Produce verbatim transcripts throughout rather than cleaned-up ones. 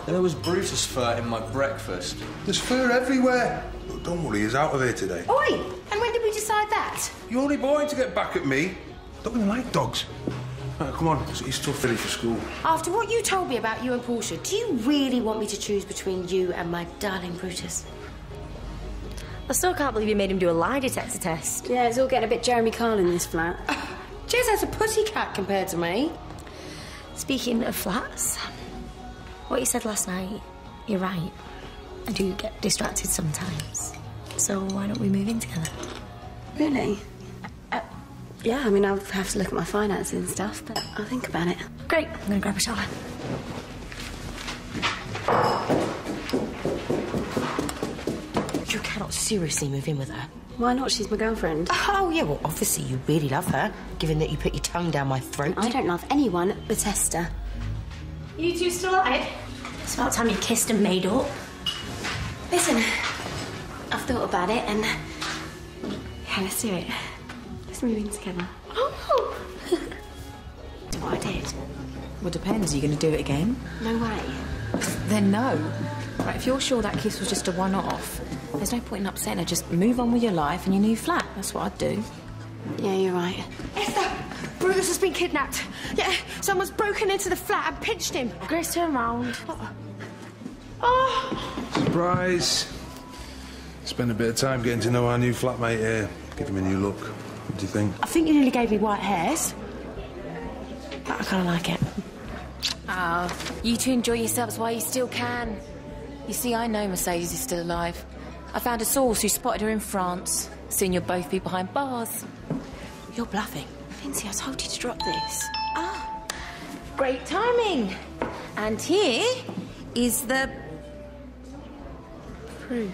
And there was Brutus fur in my breakfast. There's fur everywhere. But don't worry, he's out of here today. Oi! And when did we decide that? You're only boring to get back at me. Don't even like dogs. Right, come on, he's tough ready for school. After what you told me about you and Portia, do you really want me to choose between you and my darling Brutus? I still can't believe you made him do a lie detector test. Yeah, it's all getting a bit Jeremy Kyle in this flat. Jez has a pussycat compared to me. Speaking of flats, what you said last night, you're right. I do get distracted sometimes. So why don't we move in together? Really? Uh, yeah, I mean, I'll have to look at my finances and stuff, but I'll think about it. Great, I'm gonna grab a shower. You cannot seriously move in with her. Why not? She's my girlfriend. Oh, yeah, well, obviously you really love her, given that you put your tongue down my throat. I don't love anyone but Esther. You two still alive? It's about time you kissed and made up. Listen, I've thought about it and... yeah, let's do it. Let's move in together. Oh! That's what I did. Well, depends. Are you going to do it again? No way. Then no. Right, if you're sure that kiss was just a one-off, there's no point in upsetting her. Just move on with your life and your new flat. That's what I'd do. Yeah, you're right. Esther! Brutus has been kidnapped. Yeah, someone's broken into the flat and pinched him. Grace, turn round. Oh. Oh. Surprise. Spend a bit of time getting to know our new flatmate here. Give him a new look. What do you think? I think you nearly gave me white hairs. But I kind of like it. Ah, oh, you two enjoy yourselves while you still can. You see, I know Mercedes is still alive. I found a source who spotted her in France. Soon you'll both be behind bars. You're bluffing. Lindsay, I told you to drop this. Ah, great timing. And here is the proof.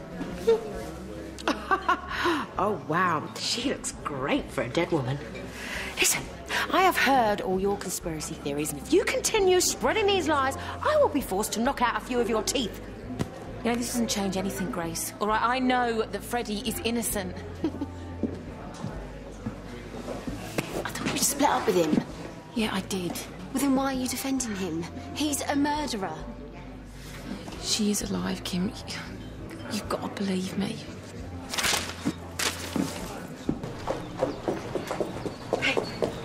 Oh, wow. She looks great for a dead woman. Listen, I have heard all your conspiracy theories, and if you continue spreading these lies, I will be forced to knock out a few of your teeth. You know, this doesn't change anything, Grace. All right, I know that Freddie is innocent. I thought you split up with him. Yeah, I did. Well, then why are you defending him? He's a murderer. She is alive, Kim. You've got to believe me. Hey.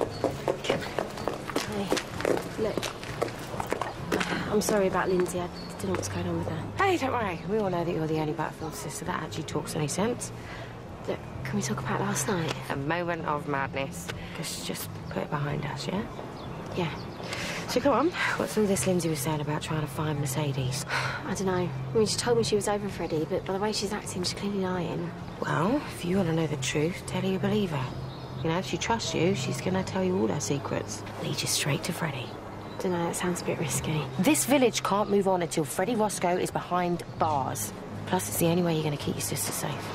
Hey, look. I'm sorry about Lindsay. I don't know what's going on with her. Hey, don't worry. We all know that you're the only battlefield sister that actually talks any sense. Look, can we talk about last night? A moment of madness. Just, just put it behind us, yeah? Yeah. So go on. What's all this Lindsay was saying about trying to find Mercedes? I don't know. I mean, she told me she was over Freddie, but by the way she's acting, she's clearly lying. Well, if you want to know the truth, tell her you believe her. You know, if she trusts you, she's going to tell you all her secrets. Lead you straight to Freddie. I don't know, that sounds a bit risky. This village can't move on until Freddie Roscoe is behind bars. Plus, it's the only way you're going to keep your sister safe.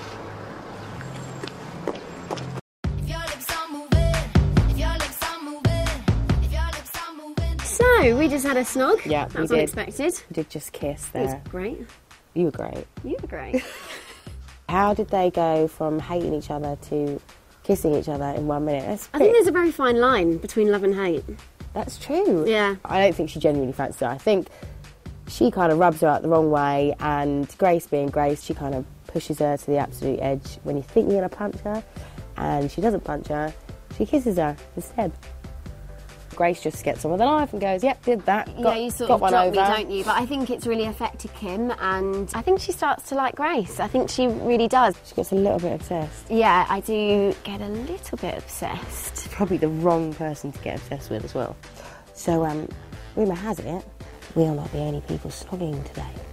So, we just had a snog. Yeah, that we was did. unexpected. We did just kiss It was there. great. You were great. You were great. How did they go from hating each other to kissing each other in one minute? That's I think there's a very fine line between love and hate. That's true. Yeah. I don't think she genuinely fancies her. I think she kind of rubs her out the wrong way, and Grace being Grace, she kind of pushes her to the absolute edge when you think you're going to punch her, and she doesn't punch her, she kisses her instead. Grace just gets on with her life and goes, yep, did that, got, yeah, you sort got of one drop over. me, don't you? But I think it's really affected Kim, and I think she starts to like Grace. I think she really does. She gets a little bit obsessed. Yeah, I do get a little bit obsessed. Probably the wrong person to get obsessed with as well. So, um, rumour has it, we are not the only people slogging today.